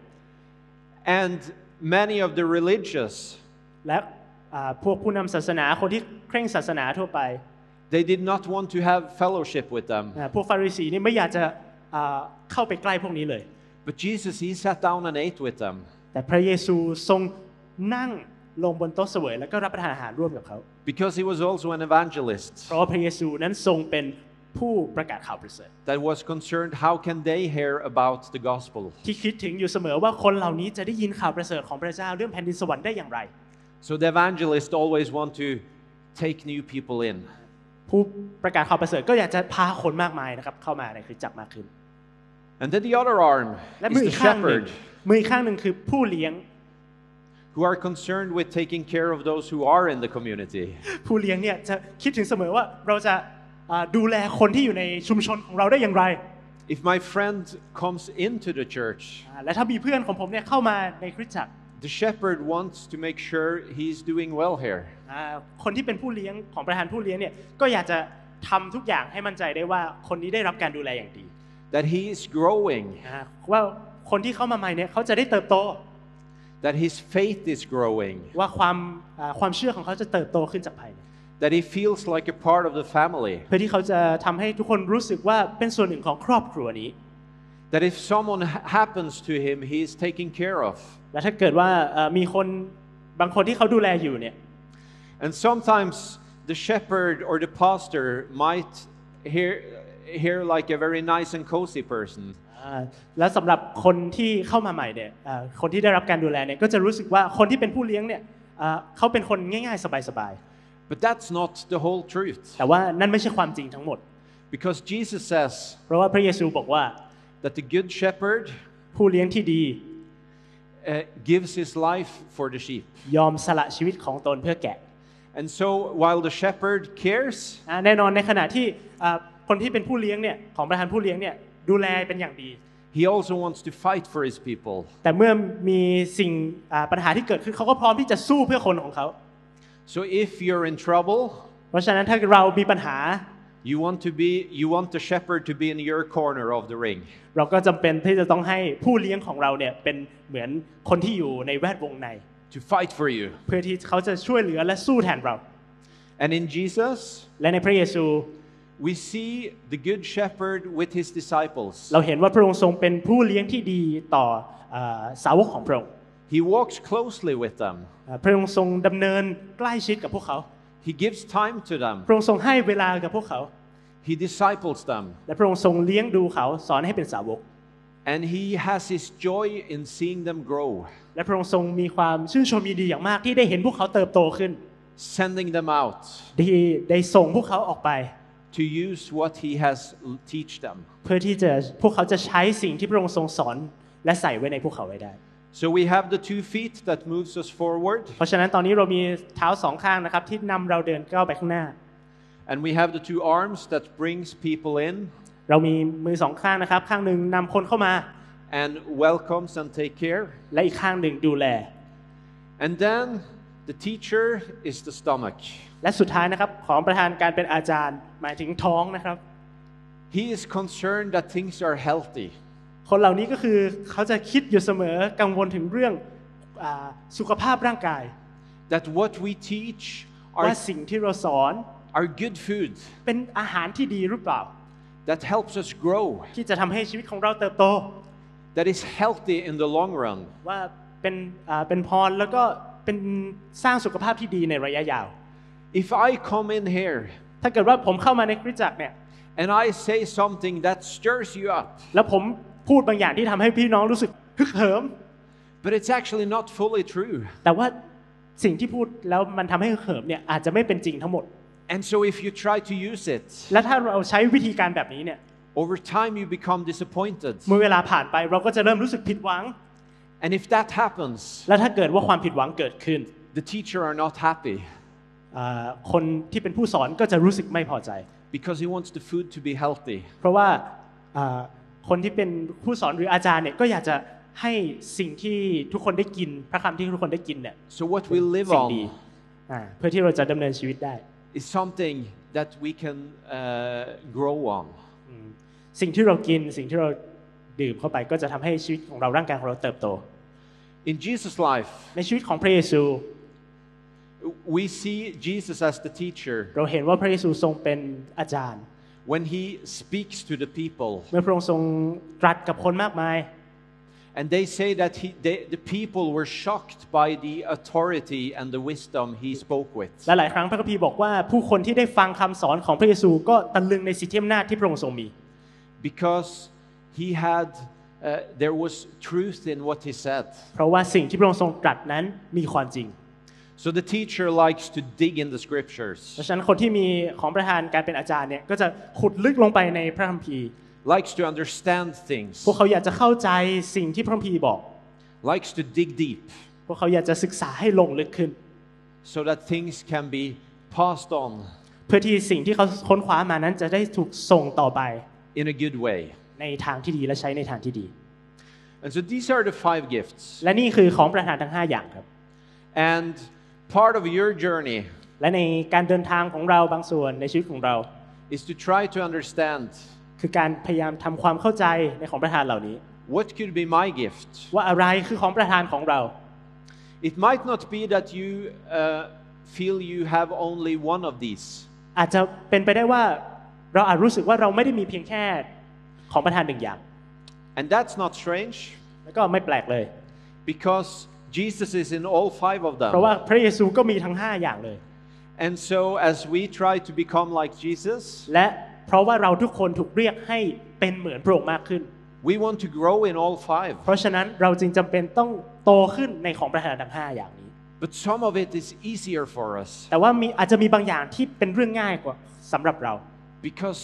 S1: And many of the religious,
S2: และพวกผู้นำศาสนาคนที่เคร่งศาสนาทั่วไป
S1: they did not want to have fellowship with them.
S2: พวกฟาริสีนี่ไม่อยากจะเข้าไปใกล้พวกนี้เลย
S1: But Jesus, he sat down and ate with them.
S2: แต่พระเยซูทรงนั่งลงบนโต๊ะเสวยแล้วก็รับประทานอาหารร่วมกับเขา
S1: Because he was also an evangelist.
S2: เพราะว่าพระเยซูนั้นทรงเป็นผู้ประกาศข่าวประเสริฐ
S1: That was concerned how can they hear about the gospel.
S2: ที่คิดถึงอยู่เสมอว่าคนเหล่านี้จะได้ยินข่าวประเสริฐของพระเจ้าเรื่องแผ่นดินสวรรค์ได้อย่างไร
S1: So the evangelist always want to take new people in.
S2: ผู้ประกาศข่าวประเสริฐก็อยากจะพาคนมากมายนะครับเข้ามาในคริสตจักรมากขึ้น
S1: And then the other arm
S2: และ
S1: is
S2: มือ
S1: the
S2: อีกข้างหนึ่ง
S1: shepherd,
S2: มืออีกข้างหนึ่งคือผู้เลี้ยง
S1: who are concerned with taking care of those who are in the community.
S2: ผู้เลี้ยงเนี่ยจะคิดถึงเสมอว่าเราจะดูแลคนที่อยู่ในชุมชนของเราได้อย่างไร
S1: If my friend comes into the church,
S2: และถ้ามีเพื่อนของผมเนี่ยเข้ามาในคริสตจักร
S1: the shepherd wants to make sure he's doing well here.
S2: คนที่เป็นผู้เลี้ยงของประธานผู้เลี้ยงเนี่ยก็อยากจะทำทุกอย่างให้มั่นใจได้ว่าคนนี้ได้รับการดูแลอย่างดี
S1: That he is growing.
S2: ว่าคนที่เข้ามาใหม่เนี่ยเขาจะได้เติบโต
S1: That his faith is growing.
S2: ว่าความความเชื่อของเขาจะเติบโตขึ้นจากภายใน
S1: That he feels like a part of the family.
S2: เพื่อที่เขาจะทำให้ทุกคนรู้สึกว่าเป็นส่วนหนึ่งของครอบครัวนี้
S1: That if someone happens to him, he is taken care of.
S2: และถ้าเกิดว่ามีคนบางคนที่เขาดูแลอยู่เนี่ย
S1: And sometimes the shepherd or the pastor might hear hear like a very nice and cozy person.
S2: และสำหรับคนที่เข้ามาใหม่เนี่ยคนที่ได้รับการดูแลเนี่ยก็จะรู้สึกว่าคนที่เป็นผู้เลี้ยงเนี่ยเขาเป็นคนง่ายๆสบายๆ
S1: But that's not the whole truth.
S2: แต่ว่านั่นไม่ใช่ความจริงทั้งหมด
S1: Because Jesus says
S2: เพราะว่าพระเยซูบอกว่า
S1: that the good shepherd
S2: ผู้เลี้ยงที่ดี
S1: uh, gives his life for the sheep.
S2: ยอมสละชีวิตของตนเพื่อแกะ
S1: And so while the shepherd cares,
S2: แน่นอนในขณะที่คนที่เป็นผู้เลี้ยงเนี่ยของประธานผู้เลี้ยงเนี่ยดูแลเป็นอย่างดี
S1: he also wants to fight for his people.
S2: แต่เมื่อมีสิ่งปัญหาที่เกิดขึ้นเขาก็พร้อมที่จะสู้เพื่อคนของเขา
S1: So if you're in trouble,
S2: เพราะฉะนั้นถ้าเรามีปัญหา
S1: you want to be you want the shepherd to be in your corner of the ring.
S2: เราก็จำเป็นที่จะต้องให้ผู้เลี้ยงของเราเนี่ยเป็นเหมือนคนที่อยู่ในแวดวงใน
S1: To fight for you.
S2: เพื่อที่เขาจะช่วยเหลือและสู้แทนเรา
S1: And in Jesus,
S2: และในพระเยซู
S1: we see the good shepherd with his disciples.
S2: เราเห็นว่าพระองค์ทรงเป็นผู้เลี้ยงที่ดีต่อสาวกของพระองค์
S1: He walks closely with them.
S2: พระองค์ทรงดำเนินใกล้ชิดกับพวกเขา
S1: He gives time to them.
S2: พระองค์ทรงให้เวลากับพวกเขา
S1: He disciples them.
S2: และพระองค์ทรงเลี้ยงดูเขาสอนให้เป็นสาวก
S1: And he has his joy in seeing them grow.
S2: และพระองค์ทรงมีความชื่นชมยินดีอย่างมากที่ได้เห็นพวกเขาเติบโตขึ้น
S1: Sending them out.
S2: ที่ได้ส่งพวกเขาออกไป
S1: To use what he has teach them.
S2: เพื่อที่จะพวกเขาจะใช้สิ่งที่พระองค์ทรงสอนและใส่ไว้ในพวกเขาไว้ได้
S1: So we have the two feet that moves us forward.
S2: เพราะฉะนั้นตอนนี้เรามีเท้าสองข้างนะครับที่นำเราเดินก้าวไปข้างหน้า
S1: And we have the two arms that brings people in.
S2: เรามีมือสองข้างนะครับข้างหนึ่งนำคนเข้ามา
S1: And welcomes and take care.
S2: และอีกข้างหนึ่งดูแล
S1: And then the teacher is the stomach.
S2: และสุดท้ายนะครับของประธานการเป็นอาจารย์หมายถึงท้องนะครับ
S1: He is concerned that things are healthy.
S2: คนเหล่านี้ก็คือเขาจะคิดอยู่เสมอกังวลถึงเรื่องสุขภาพร่างกาย
S1: That what we teach
S2: ว่า
S1: are,
S2: สิ่งที่เราสอน
S1: are good food.
S2: เป็นอาหารที่ดีหรือเปล่า
S1: That helps us grow.
S2: ที่จะทำให้ชีวิตของเราเติบโต
S1: That is healthy in the long run.
S2: ว่าเป็นเป็นพรแล้วก็เป็นสร้างสุขภาพที่ดีในระยะยาว
S1: If I come in here
S2: ถ้าเกิดว่าผมเข้ามาในคริสตจักรเนี่ย
S1: and I say something that stirs you up,
S2: แล้วผมพูดบางอย่างที่ทำให้พี่น้องรู้สึกฮึกเหิม
S1: but it's actually not fully true.
S2: แต่ว่าสิ่งที่พูดแล้วมันทำให้ฮึกเหิมเนี่ยอาจจะไม่เป็นจริงทั้งหมด
S1: And so if you try to use it,
S2: และถ้าเราใช้วิธีการแบบนี้เนี่ย
S1: over time you become disappointed.
S2: เมื่อเวลาผ่านไปเราก็จะเริ่มรู้สึกผิดหวัง
S1: And if that happens,
S2: และถ้าเกิดว่าความผิดหวังเกิดขึ้น
S1: the teacher are not happy.
S2: คนที่เป็นผู้สอนก็จะรู้สึกไม่พอใจ
S1: because he wants the food to be healthy.
S2: เพราะว่าคนที่เป็นผู้สอนหรืออาจารย์เนี่ยก็อยากจะให้สิ่งที่ทุกคนได้กินพระคำที่ทุกคนได้กินเนี่ย
S1: So what we live on
S2: เพื่อที่เราจะดำเนินชีวิตได้
S1: is something that we can uh, grow on.
S2: สิ่งที่เรากินสิ่งที่เราดื่มเข้าไปก็จะทำให้ชีวิตของเราร่างกายของเราเติบโต
S1: In Jesus' life,
S2: ในชีวิตของพระเยซู
S1: we see Jesus as the teacher.
S2: เราเห็นว่าพระเยซูทรงเป็นอาจารย์
S1: When he speaks to the people,
S2: เมื่อพระองค์ทรงตรัสกับคนมากมาย
S1: and they say that he, they, the people were shocked by the authority and the wisdom he spoke with.
S2: และหลายครั้งพระคัมภีร์บอกว่าผู้คนที่ได้ฟังคำสอนของพระเยซูก็ตะลึงในสิทธิอำนาจที่พระองค์ทรงมี
S1: Because he had, uh, there was truth in what he said.
S2: เพราะว่าสิ่งที่พระองค์ทรงตรัสนั้นมีความจริง
S1: So the teacher likes to dig in the scriptures.
S2: เพราะฉะนั้นคนที่มีของประทานการเป็นอาจารย์เนี่ยก็จะขุดลึกลงไปในพระคัมภีร์
S1: Likes to understand things.
S2: พวกเขาอยากจะเข้าใจสิ่งที่พระคัมภีร์บอก
S1: Likes to dig deep.
S2: พวกเขาอยากจะศึกษาให้ลงลึกขึ้น
S1: So that things can be passed on.
S2: เพื่อที่สิ่งที่เขาค้นคว้ามานั้นจะได้ถูกส่งต่อไป
S1: In a good way.
S2: ในทางที่ดีและใช้ในทางที่ดี
S1: And so these are the five gifts.
S2: และนี่คือของประทานทั้งห้าอย่างครับ
S1: And part of your journey
S2: และในการเดินทางของเราบางส่วนในชีวิตของเรา
S1: is to try to understand
S2: คือการพยายามทำความเข้าใจในของประทานเหล่านี้
S1: what could be my gift.
S2: ว่าอะไรคือของประทานของเรา
S1: It might not be that you uh, feel you have only one of these.
S2: อาจจะเป็นไปได้ว่าเราอาจรู้สึกว่าเราไม่ได้มีเพียงแค่ของประทานหนึ่งอย่าง
S1: And that's not strange.
S2: แล้วก็ไม่แปลกเลย
S1: Because Jesus is in all five of them.
S2: เพราะว่าพระเยซูก็มีทั้งห้าอย่างเลย
S1: And so as we try to become like Jesus,
S2: และเพราะว่าเราทุกคนถูกเรียกให้เป็นเหมือนพระองค์มากขึ้น
S1: we want to grow in all five.
S2: เพราะฉะนั้นเราจึงจำเป็นต้องโตขึ้นในของประทานทั้งห้าอย่างนี้
S1: But some of it is easier for us.
S2: แต่ว่ามีอาจจะมีบางอย่างที่เป็นเรื่องง่ายกว่าสำหรับเรา
S1: Because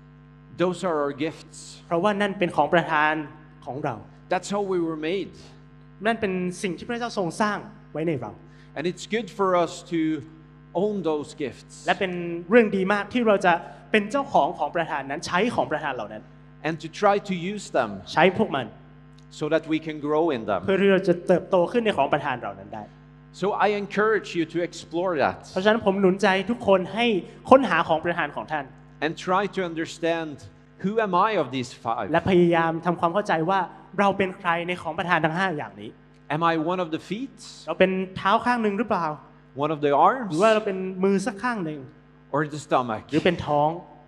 S1: those are our gifts.
S2: เพราะว่านั่นเป็นของประทานของเรา
S1: That's how we were made.
S2: นั่นเป็นสิ่งที่พระเจ้าทรงสร้างไว้ในเรา
S1: And it's good for us to own those gifts.
S2: และเป็นเรื่องดีมากที่เราจะเป็นเจ้าของของประทานนั้นใช้ของประทานเหล่านั้น
S1: And to try to use them
S2: ใช้พวกมัน
S1: so that we can grow in
S2: เพื่อ
S1: them.
S2: ที่เราจะเติบโตขึ้นในของประทานเหล่านั้นได้
S1: So I encourage you to explore
S2: เพราะ
S1: that
S2: ฉะนั้นผมหนุนใจทุกคนให้ค้นหาของประทานของท่าน
S1: and try to understand who am I of these five?
S2: และพยายามทำความเข้าใจว่าเราเป็นใครในของประทานทั้งห้าอย่างนี้
S1: Am I one of the feet?
S2: เราเป็นเท้าข้างหนึ่งหรือเปล่า
S1: One of the
S2: ห
S1: arms?
S2: รือว่าเราเป็นมือสักข้างหนึ่ง
S1: Or the stomach?
S2: หรือเป็นท้อง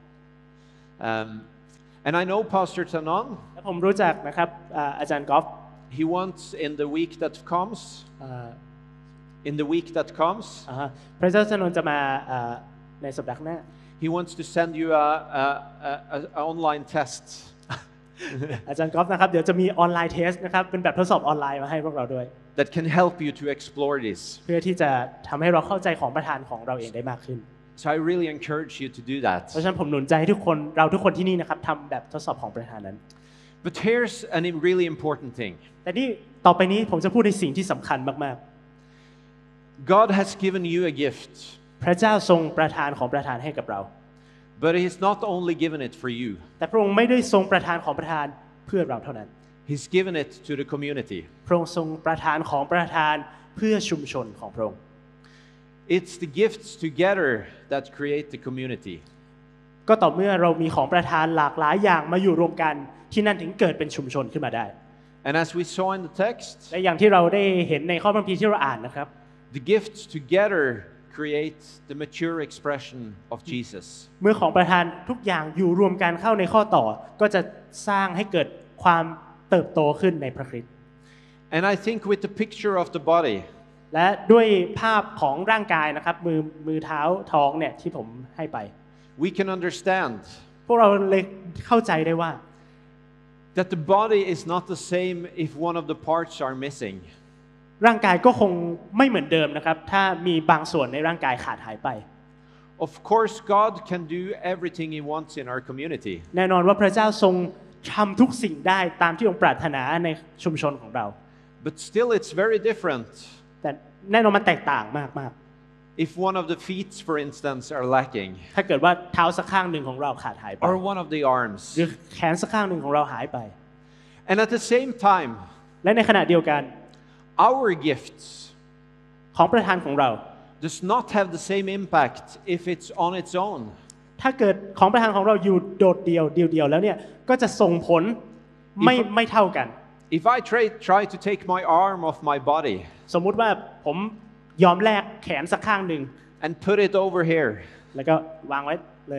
S1: Um, and I know Pastor Tanon,
S2: และผมรู้จักนะครับอาจารย์กอล์ฟ
S1: he wants in the week that comes, in the week that comes,
S2: พระเจ้าชนนจะมาในสัปดาห์หน้า
S1: he wants to send you a, a, a, a, a online test.
S2: อาจารย์กอล์ฟนะครับเดี๋ยวจะมีออนไลน์เทสนะครับเป็นแบบทดสอบออนไลน์มาให้พวกเราด้วย
S1: that can help you to explore this.
S2: เพื่อที่จะทำให้เราเข้าใจของประทานของเราเองได้มากขึ้น
S1: So I really encourage you to do
S2: เพราะ
S1: that.
S2: ฉะนั้นผมหนุนใจให้ทุกคนเราทุกคนที่นี่นะครับทำแบบทดสอบของประทานนั้น
S1: But here's a really important thing.
S2: แต่นี่ต่อไปนี้ผมจะพูดในสิ่งที่สำคัญมาก
S1: God has given you a gift,
S2: ๆ พระเจ้าทรงประทานของประทานให้กับเรา
S1: but He's not only given it for you.
S2: แต่พระองค์ไม่ได้ทรงประทานของประทานเพื่อเราเท่านั้น
S1: He's given it to the community.
S2: พระองค์ทรงประทานของประทานเพื่อชุมชนของพระองค์
S1: It's the gifts together that create the community.
S2: ก็ต่อเมื่อเรามีของประทานหลากหลายอย่างมาอยู่รวมกันที่นั่นถึงเกิดเป็นชุมชนขึ้นมาได้
S1: And as we saw in the text,
S2: และอย่างที่เราได้เห็นในข้อพระคัมภีร์ที่เราอ่านนะครับ
S1: the gifts together create the mature expression of Jesus.
S2: เมื่อของประทานทุกอย่างอยู่รวมกันเข้าในข้อต่อก็จะสร้างให้เกิดความเติบโตขึ้นในพระคริสต์
S1: And I think with the picture of the body,
S2: และด้วยภาพของร่างกายนะครับมือมือเท้าท้องเนี่ยที่ผมให้ไป
S1: we can understand
S2: พวกเราเลยเข้าใจได้ว่า
S1: that the body is not the same if one of the parts are missing.
S2: ร่างกายก็คงไม่เหมือนเดิมนะครับถ้ามีบางส่วนในร่างกายขาดหายไป
S1: Of course, God can do everything He wants in our community.
S2: แน่นอนว่าพระเจ้าทรงทำทุกสิ่งได้ตามที่องค์ปรารถนาในชุมชนของเรา
S1: But still, it's very different.
S2: แต่แน่นอนมันแตกต่างมาก
S1: if one of the feet, for instance, are lacking,
S2: ถ้าเกิดว่าเท้าสักข้างหนึ่งของเราขาดหายไป
S1: or one of the
S2: หรือ
S1: arms,
S2: แขนสักข้างหนึ่งของเราหายไป
S1: and at the same time,
S2: และในขณะเดียวกัน
S1: our gifts
S2: ของประทานของเรา
S1: does not have the same impact if it's on its own.
S2: ถ้าเกิดของประทานของเราอยู่โดดเดี่ยวเดียวๆแล้วเนี่ยก็จะส่งผลไม่ไม่เท่ากัน
S1: If I try, try to take my arm off my body
S2: สมมุติว่าผมยอมแลกแขนสักข้างหนึ่ง
S1: and put it over here,
S2: แล้วก็วางไว้เลย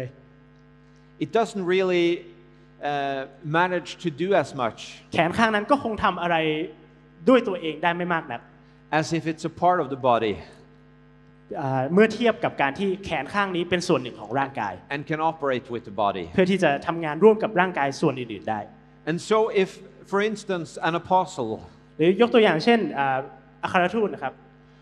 S1: it doesn't really uh, manage to do as much
S2: แขนข้างนั้นก็คงทำอะไรด้วยตัวเองได้ไม่มากนัก
S1: as if it's a part of the body
S2: เมื่อเทียบกับการที่แขนข้างนี้เป็นส่วนหนึ่งของร่างกาย
S1: and can operate with the body.
S2: เพื่อที่จะทำงานร่วมกับร่างกายส่วนอื่นๆได้
S1: And so if, for instance, an apostle
S2: หรือยกตัวอย่างเช่นอัครทูตนะครับ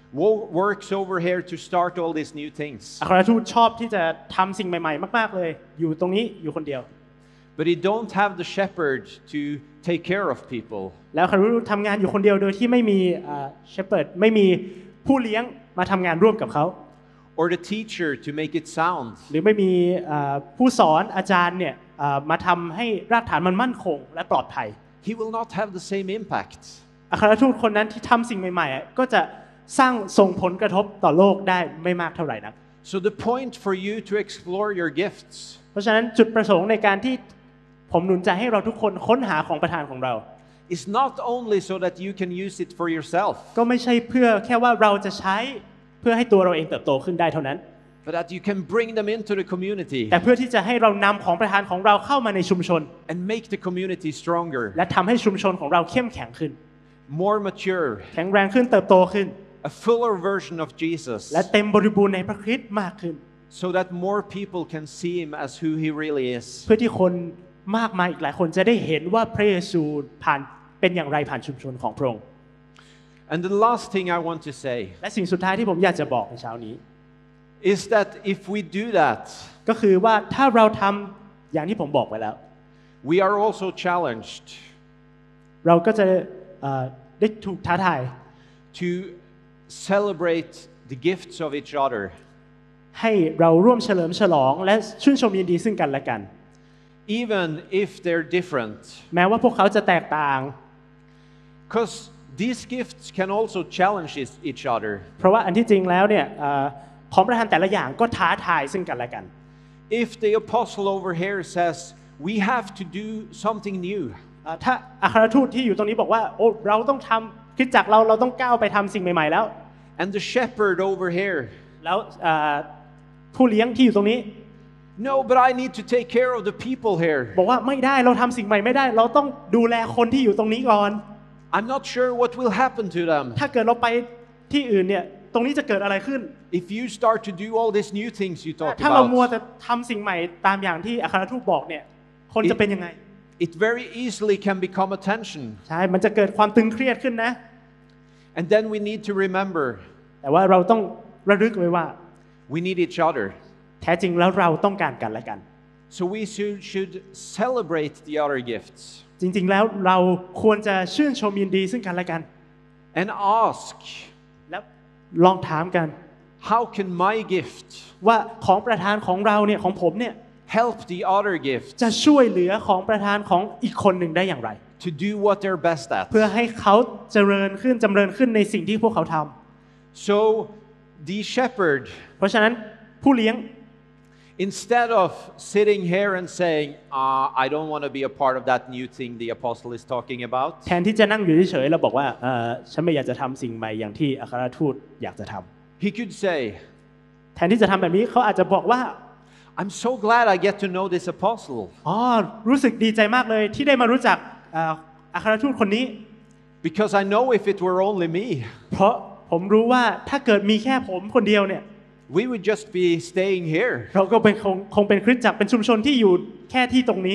S1: works over here to start all these new things,
S2: อัครทูตชอบที่จะทำสิ่งใหม่ๆมากๆเลยอยู่ตรงนี้อยู่คนเดียว
S1: but he don't have the shepherd to take care of people,
S2: แล้วอัครทูตทำงานอยู่คนเดียวโดยที่ไม่มีเชพเปิร์ดไม่มีผู้เลี้ยงมาทำงานร่วมกับเขา
S1: or the teacher to make it sound,
S2: หรือไม่มีผู้สอนอาจารย์เนี่ยมาทำให้รากฐานมันมั่นคงและปลอดภัย
S1: he will not have the same impact.
S2: อัครทูตคนนั้นที่ทำสิ่งใหม่ๆก็จะสร้างส่งผลกระทบต่อโลกได้ไม่มากเท่าไหร่นัก
S1: So the point for you to explore your gifts
S2: เพราะฉะนั้นจุดประสงค์ในการที่ผมหนุนใจให้เราทุกคนค้นหาของประทานของเรา
S1: is not only so that you can use it for yourself,
S2: ก็ไม่ใช่เพื่อแค่ว่าเราจะใช้เพื่อให้ตัวเราเองเติบโตขึ้นได้เท่านั้น
S1: but that you can bring them into the community
S2: แต่เพื่อที่จะให้เรานำของประทานของเราเข้ามาในชุมชน
S1: and make the community stronger,
S2: และทำให้ชุมชนของเราเข้มแข็งขึ้น
S1: more mature,
S2: แข็งแรงขึ้นเติบโตขึ้น
S1: a fuller version of Jesus,
S2: และเต็มบริบูรณ์ในพระคริสต์มากขึ้น
S1: so that more people can see him as who he really is.
S2: เพื่อที่คนมากมายอีกหลายคนจะได้เห็นว่าพระเยซูผ่านเป็นอย่างไรผ่านชุมชนของพระองค์
S1: And the last thing I want to say
S2: และสิ่งสุดท้ายที่ผมอยากจะบอกในเช้านี้
S1: is that if we do that,
S2: ก็คือว่าถ้าเราทำอย่างที่ผมบอกไว้แล้ว
S1: we are also challenged
S2: เราก็จะได้ถูกท้าทาย
S1: to celebrate the gifts of each other,
S2: ให้เราร่วมเฉลิมฉลองและชื่นชมยินดีซึ่งกันและกัน
S1: even if they're different,
S2: แม้ว่าพวกเขาจะแตกต่าง
S1: because these gifts can also challenge each other.
S2: เพราะว่าอันที่จริงแล้วเนี่ยของประทานแต่ละอย่างก็ท้าทายซึ่งกันและกัน
S1: If the apostle over here says we have to do something new,
S2: ถ้าอัครทูตที่อยู่ตรงนี้บอกว่าโอ้เราต้องทำคริสตจักรเราเราต้องก้าวไปทำสิ่งใหม่ๆแล้ว
S1: and the shepherd over here,
S2: แล้วผู้เลี้ยงที่อยู่ตรงนี้
S1: no, but I need to take care of the people here.
S2: บอกว่าไม่ได้เราทำสิ่งใหม่ไม่ได้เราต้องดูแลคนที่อยู่ตรงนี้ก่อน
S1: I'm not sure what will happen to them.
S2: ถ้าเกิดเราไปที่อื่นเนี่ยตรงนี้จะเกิดอะไรขึ้น
S1: If you start to do all these new things you talk
S2: ถ้าเรามัว
S1: about,
S2: แต่ทำสิ่งใหม่ตามอย่างที่อัครทูตบอกเนี่ยคนจะเป็นยังไง
S1: it very easily can become a tension.
S2: ใช่มันจะเกิดความตึงเครียดขึ้นนะ
S1: And then we need to remember
S2: แต่ว่าเราต้องระลึกไว้ว่า
S1: we need each other.
S2: แท้จริงแล้วเราต้องการกันและกัน
S1: So we should, should celebrate the other gifts
S2: จริงๆแล้วเราควรจะชื่นชมยินดีซึ่งกันและกัน
S1: and ask,
S2: แล้วลองถามกัน
S1: how can my gift
S2: ว่าของประทานของเราเนี่ยของผมเนี่ย
S1: help the other gift
S2: จะช่วยเหลือของประทานของอีกคนหนึ่งได้อย่างไร
S1: to do what they're best at?
S2: เพื่อให้เขาเจริญขึ้นจำเริญขึ้นในสิ่งที่พวกเขาทำ
S1: So the shepherd,
S2: เพราะฉะนั้นผู้เลี้ยง
S1: instead of sitting here and saying, uh, I don't want to be a part of that new thing the apostle is talking about,
S2: แทนที่จะนั่งอยู่เฉยๆแล้วบอกว่าเออฉันไม่อยากจะทำสิ่งใหม่อย่างที่อัครทูตอยากจะทำ
S1: he could say,
S2: แทนที่จะทำแบบนี้เขาอาจจะบอกว่า
S1: I'm so glad I get to know this apostle
S2: อ๋อรู้สึกดีใจมากเลยที่ได้มารู้จักอัครทูตคนนี้
S1: because I know if it were only me,
S2: เพราะผมรู้ว่าถ้าเกิดมีแค่ผมคนเดียวเนี่ย
S1: we would just be staying here.
S2: เราก็เป็นคงคงเป็นคริสตจักรเป็นชุมชนที่อยู่แค่ที่ตรงนี้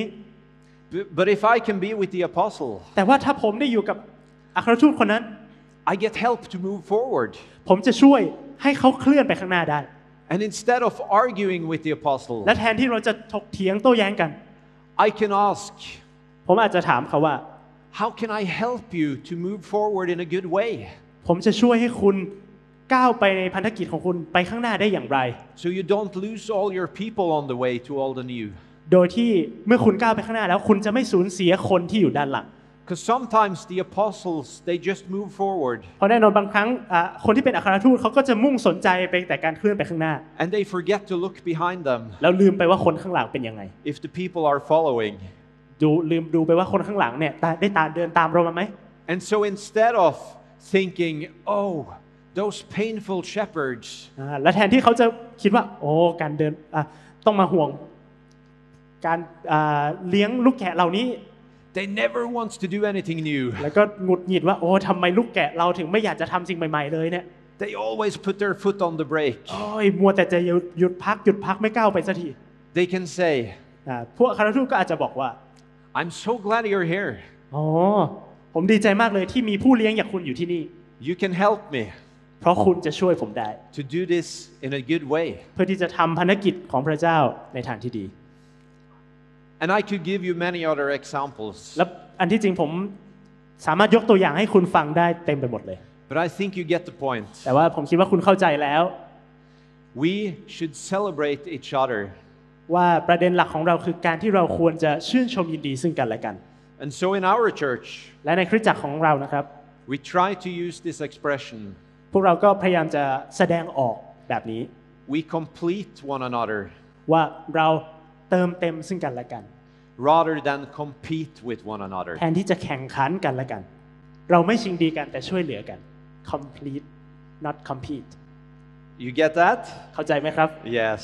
S1: But if I can be with the apostle,
S2: แต่ว่าถ้าผมได้อยู่กับอัครทูตคนนั้น
S1: I get help to move forward.
S2: ผมจะช่วยให้เขาเคลื่อนไปข้างหน้าได้
S1: And instead of arguing with the apostle,
S2: และแทนที่เราจะถกเถียงโต้แย้งกัน
S1: I can ask,
S2: ผมอาจจะถามเขาว่า
S1: how can I help you to move forward in a good way?
S2: ผมจะช่วยให้คุณก้าวไปในพันธกิจของคุณไปข้างหน้าได้อย่างไร
S1: So you don't lose all your people on the way to all the new.
S2: โดยที่เมื่อคุณก้าวไปข้างหน้าแล้วคุณจะไม่สูญเสียคนที่อยู่ด้านหลัง
S1: Because sometimes the apostles, they just move forward.
S2: เพราะแน่นอนบางครั้งคนที่เป็นอัครทูตเขาก็จะมุ่งสนใจไปแต่การเคลื่อนไปข้างหน้า
S1: And they forget to look behind them.
S2: แล้วลืมไปว่าคนข้างหลังเป็นยังไง
S1: If the people are following.
S2: ดูลืมดูไปว่าคนข้างหลังเนี่ยได้ตามเดินตามเรามาไหม
S1: And so instead of thinking, oh, those painful shepherds.
S2: และแทนที่เขาจะคิดว่าโอ้การเดินต้องมาห่วงการเลี้ยงลูกแกะเหล่านี้
S1: They never wants to do anything new.
S2: แล้วก็หงุดหงิดว่าโอ้ทำไมลูกแกะเราถึงไม่อยากจะทำสิ่งใหม่ๆเลยเนี่ย
S1: They always put their foot on the brake.
S2: โอ้ยมัวแต่จะหยุดพักหยุดพักไม่ก้าวไปสักที
S1: They can say,
S2: พวกอัครทูตก็อาจจะบอกว่า
S1: I'm so glad you're here.
S2: อ๋อผมดีใจมากเลยที่มีผู้เลี้ยงอย่างคุณอยู่ที่นี่
S1: You can help me.
S2: เพราะคุณจะช่วยผมได้
S1: To do this in a good way.
S2: เพื่อที่จะทำภารกิจของพระเจ้าในทางที่ดี
S1: And I could give you many other examples.
S2: และอันที่จริงผมสามารถยกตัวอย่างให้คุณฟังได้เต็มไปหมดเลย
S1: But I think you get the point.
S2: แต่ว่าผมคิดว่าคุณเข้าใจแล้ว
S1: We should celebrate each other.
S2: ว่าประเด็นหลักของเราคือการที่เราควรจะชื่นชมยินดีซึ่งกันและกัน
S1: And so in our church,
S2: และในคริสตจักรของเรานะครับ
S1: we try to use this expression.
S2: พวกเราก็พยายามจะแสดงออกแบบนี้
S1: We complete one another.
S2: ว่าเราเติมเต็มซึ่งกันและกัน
S1: Rather than compete with one another.
S2: แทนที่จะแข่งขันกันและกัน เราไม่ชิงดีกันแต่ช่วยเหลือกัน complete not compete
S1: You get that?
S2: เข้าใจไหมครับ
S1: Yes.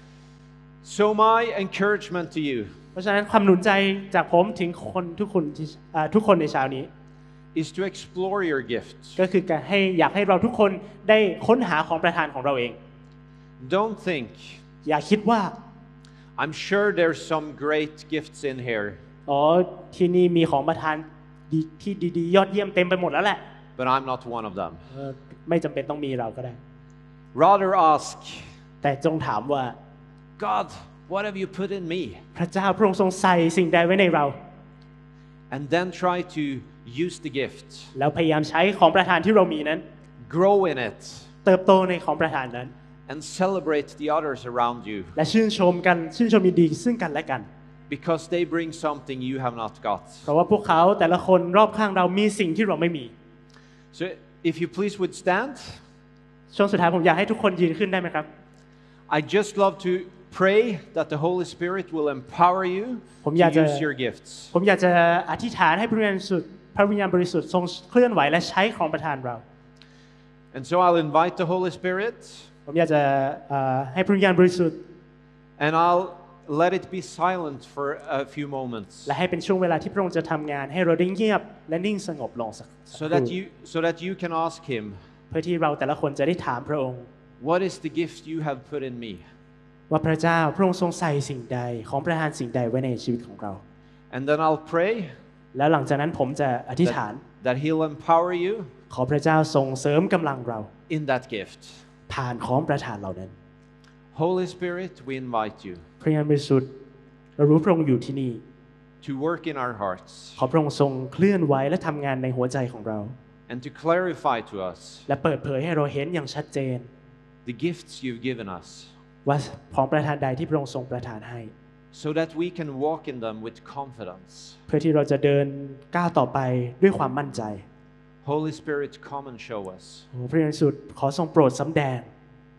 S1: So my encouragement to you
S2: เพราะฉะนั้นความหนุนใจจากผมถึงคนทุกคนที่ทุกคนในเช้านี้
S1: is to explore your gifts.
S2: ก็คือการให้อยากให้เราทุกคนได้ค้นหาของประทานของเราเอง
S1: Don't think.
S2: อย่าคิดว่า
S1: I'm sure there's some great gifts in here.
S2: อ๋อที่นี่มีของประทานที่ดีๆยอดเยี่ยมเต็มไปหมดแล้วแหละ
S1: But I'm not one of them.
S2: ไม่จำเป็นต้องมีเราก็ได้
S1: Rather ask,
S2: แต่จงถามว่า
S1: God, what have you put in me?
S2: พระเจ้าพระองค์ทรงใส่สิ่งใดไว้ในเรา
S1: And then try to use the gift.
S2: แล้วพยายามใช้ของประทานที่เรามีนั้น
S1: Grow in it.
S2: เติบโตในของประทานนั้น
S1: And celebrate the others around you.
S2: และชื่นชมกันชื่นชมยินดีซึ่งกันและกัน
S1: Because they bring something you have not got.
S2: เพราะว่าพวกเขาแต่ละคนรอบข้างเรามีสิ่งที่เราไม่มี
S1: So if you please would stand.
S2: ช่วงสุดท้ายผมอยากให้ทุกคนยืนขึ้นได้ไหมครับ
S1: I just love to pray that the Holy Spirit will empower you
S2: ผมอยาก
S1: to
S2: จะ
S1: use your gifts.
S2: ผมอยากจะอธิษฐานให้พระวิญญาณบริสุทธิ์พระวิญญาณบริสุทธิ์ทรงเคลื่อนไหวและใช้ของประทานเรา
S1: And so I'll invite the Holy Spirit.
S2: ผมอยากจะให้พระวิญญาณบริสุทธิ์
S1: And I'll let it be silent for a few moments.
S2: และให้เป็นช่วงเวลาที่พระองค์จะทำงานให้เราได้เงียบและนิ่งสงบลงสัก
S1: So that you so that you can ask him,
S2: เพื่อที่เราแต่ละคนจะได้ถามพระองค์
S1: what is the gift you have put in me?
S2: ว่าพระเจ้าพระองค์ทรงใส่สิ่งใดของประทานสิ่งใดไว้ในชีวิตของเรา
S1: And then I'll pray
S2: แล้วหลังจากนั้นผมจะอธิษฐาน
S1: that, that he'll empower you
S2: ขอพระเจ้าทรงเสริมกำลังเรา
S1: in that gift.
S2: ผ่านของประทานเหล่านั้น
S1: Holy Spirit, we invite you
S2: พระวิญญาณบริสุทธิ์เรารู้พระองค์อยู่ที่นี่
S1: to work in our hearts
S2: ขอพระองค์ทรงเคลื่อนไหวและทำงานในหัวใจของเรา
S1: and to clarify to us
S2: และเปิดเผยให้เราเห็นอย่างชัดเจน
S1: the gifts you've given us
S2: ว่าของประทานใดที่พระองค์ทรงประทานให้
S1: so that we can walk in them with confidence.
S2: เพื่อที่เราจะเดินก้าวต่อไปด้วยความมั่นใจ
S1: Holy Spirit, come and show us.
S2: โอ้พระวิญญาณบริสุทธิ์ขอทรงโปรดสำแดง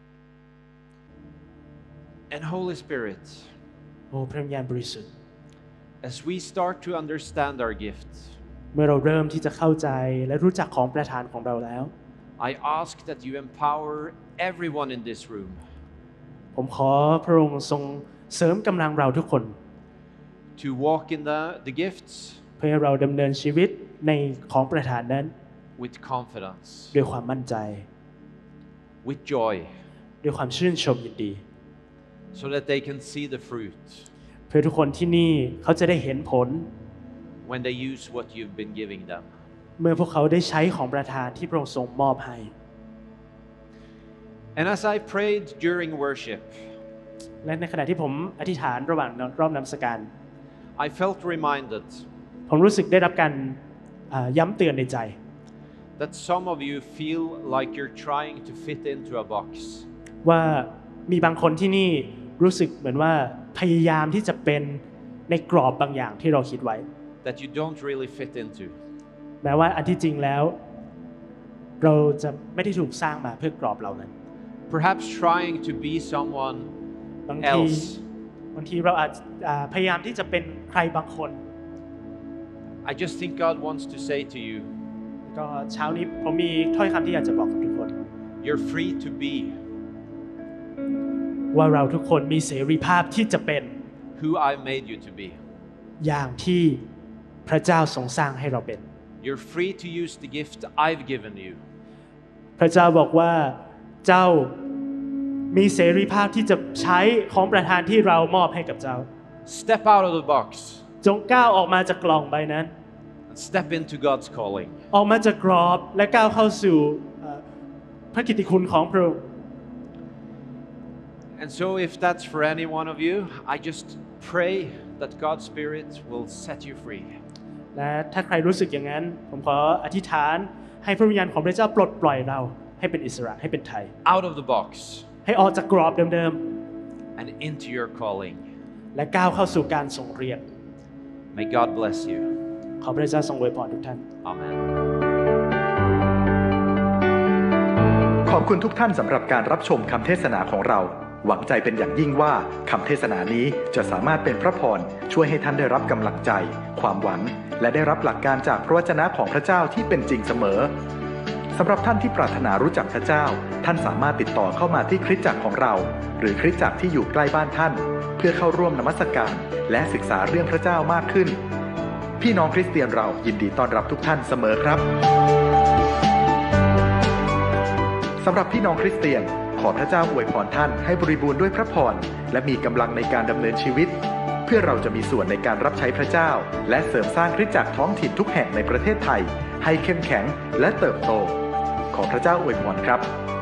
S1: And Holy Spirit,
S2: โอ้พระวิญญาณบริสุทธิ์
S1: as we start to understand our gifts,
S2: เมื่อเราเริ่มที่จะเข้าใจและรู้จักของประทานของเราแล้ว
S1: I ask that you empower everyone in this room
S2: ผมขอพระองค์ทรงเสริมกำลังเราทุกคน
S1: to walk in the, the gifts
S2: เพื่อให้เราดำเนินชีวิตในของประทานนั้น
S1: with confidence,
S2: ด้วยความมั่นใจ
S1: with joy,
S2: ด้วยความชื่นชมยินดี
S1: so that they can see the fruit
S2: เพื่อทุกคนที่นี่เขาจะได้เห็นผล
S1: when they use what you've been giving them.
S2: เมื่อพวกเขาได้ใช้ของประทานที่พระองค์ทรงมอบให้
S1: And as I prayed during worship,
S2: และในขณะที่ผมอธิษฐานระหว่างรอบนมัสการ
S1: I felt reminded
S2: ผมรู้สึกได้รับการย้ำเตือนในใจ
S1: that some of you feel like you're trying to fit into a box.
S2: ว่ามีบางคนที่นี่รู้สึกเหมือนว่าพยายามที่จะเป็นในกรอบบางอย่างที่เราคิดไว้
S1: that you don't really fit into.
S2: แม้ว่าอันที่จริงแล้วเราจะไม่ได้ถูกสร้างมาเพื่อกรอบเหล่านั้น
S1: Perhaps trying to be someone
S2: บางที
S1: else.
S2: บางทีเราอาจพยายามที่จะเป็นใครบางคน
S1: I just think God wants to say to you,
S2: ก็เช้านี้ผมมีถ้อยคำที่อยากจะบอกกับทุกคน
S1: you're free to be
S2: ว่าเราทุกคนมีเสรีภาพที่จะเป็น
S1: who I made you to be.
S2: อย่างที่พระเจ้าทรงสร้างให้เราเป็น
S1: You're free to use the gift I've given you.
S2: พระเจ้าบอกว่าเจ้ามีเสรีภาพที่จะใช้ของประทานที่เรามอบให้กับเจ้า
S1: Step out of the box
S2: จงก้าวออกมาจากกล่องใบนั้น
S1: and step into God's calling.
S2: ออกมาจากกรอบและก้าวเข้าสู่พระกิตติคุณของพระองค์
S1: And so if that's for any one of you, I just pray that God's Spirit will set you free.
S2: และถ้าใครรู้สึกอย่างนั้นผมขออธิษฐานให้พระวิญญาณของพระเจ้าปลดปล่อยเราให้เป็นอิสระให้เป็นไทย
S1: Out of the box
S2: ให้ออกจากกรอบเดิม
S1: and into your calling.
S2: ๆและก้าวเข้าสู่การทรงเรียก
S1: May God bless you.
S2: ขอพระเจ้าทรงอวยพรทุกท่าน
S1: Amen.
S3: ขอบคุณทุกท่านสำหรับการรับชมคำเทศนาของเราหวังใจเป็นอย่างยิ่งว่าคำเทศนานี้จะสามารถเป็นพระพรช่วยให้ท่านได้รับกำลังใจความหวังและได้รับหลักการจากพระวจนะของพระเจ้าที่เป็นจริงเสมอสำหรับท่านที่ปรารถนารู้จักพระเจ้าท่านสามารถติดต่อเข้ามาที่คริสตจักรของเราหรือคริสตจักรที่อยู่ใกล้บ้านท่านเพื่อเข้าร่วมนมัสการและศึกษาเรื่องพระเจ้ามากขึ้นพี่น้องคริสเตียนเรายินดีต้อนรับทุกท่านเสมอครับสำหรับพี่น้องคริสเตียนขอพระเจ้าอวยพรท่านให้บริบูรณ์ด้วยพระพรและมีกำลังในการดำเนินชีวิตเพื่อเราจะมีส่วนในการรับใช้พระเจ้าและเสริมสร้างคริสตจักรท้องถิ่นทุกแห่งในประเทศไทยให้เข้มแข็งและเติบโตขอพระเจ้าอวยพรครับ